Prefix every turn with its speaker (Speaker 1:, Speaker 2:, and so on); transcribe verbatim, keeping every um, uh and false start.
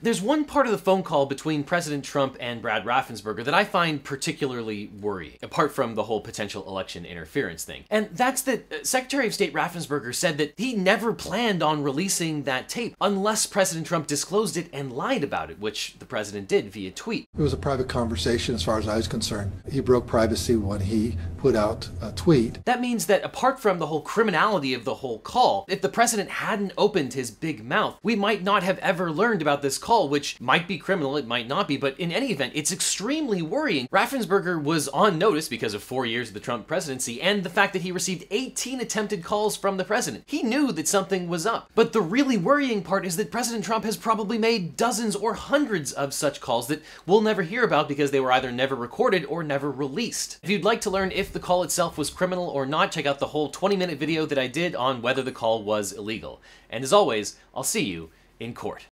Speaker 1: There's one part of the phone call between President Trump and Brad Raffensperger that I find particularly worrying, apart from the whole potential election interference thing. And that's that uh, Secretary of State Raffensperger said that he never planned on releasing that tape unless President Trump disclosed it and lied about it, which the president did via tweet.
Speaker 2: It was a private conversation as far as I was concerned. He broke privacy when he put out a tweet.
Speaker 1: That means that apart from the whole criminality of the whole call, if the president hadn't opened his big mouth, we might not have ever learned about this call, which might be criminal, it might not be, but in any event, it's extremely worrying. Raffensperger was on notice because of four years of the Trump presidency and the fact that he received eighteen attempted calls from the president. He knew that something was up. But the really worrying part is that President Trump has probably made dozens or hundreds of such calls that we'll never hear about because they were either never recorded or never released. If you'd like to learn if the call itself was criminal or not, check out the whole twenty minute video that I did on whether the call was illegal. And as always, I'll see you in court.